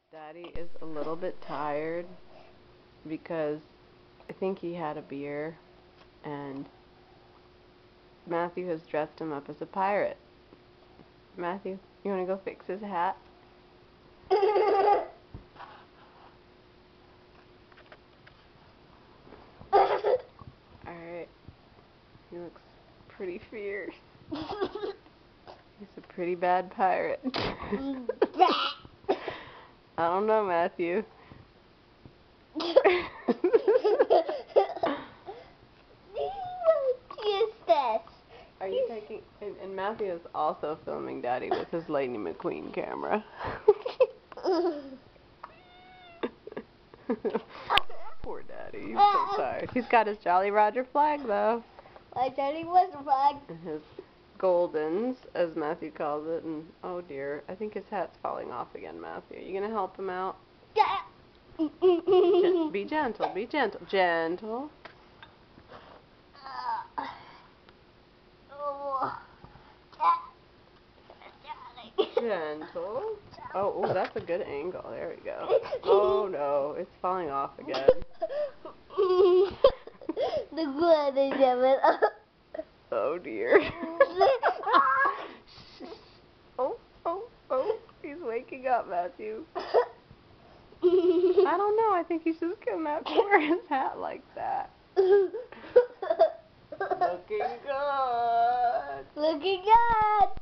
Daddy is a little bit tired because I think he had a beer and Matthew has dressed him up as a pirate. Matthew, you want to go fix his hat? Alright. He looks pretty fierce. He's a pretty bad pirate. I don't know, Matthew. Are you taking... And Matthew is also filming Daddy with his Lightning McQueen camera. Poor Daddy, he's so tired. He's got his Jolly Roger flag, though. My Jolly Roger flag. And his Goldens, as Matthew calls it, and oh dear, I think his hat's falling off again, Matthew. Are you gonna help him out? Be gentle, be gentle. Gentle. Gentle. Oh, that's a good angle. There we go. Oh no, it's falling off again. Oh dear. Oh, he's waking up, Matthew. I don't know, I think he's just gonna have to wear his hat like that. Looking good. Looking good.